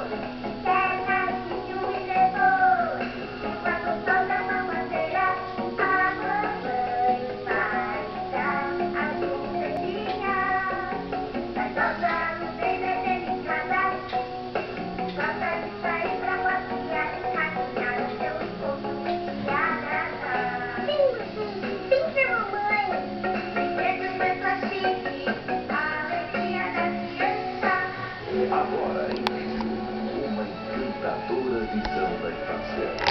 Cercadinho me levou, enquanto o sol da mamadeira, a mamãe vai dar a surpresinha. Vaidosa no dever em casa, gosta de sair pra passear, caminhar no seu esposo e abraçar. Sim, mamãe. Brinquedos de sua chique, a alegria da criança. Agora, em vídeo, uma encantadora visão da infância.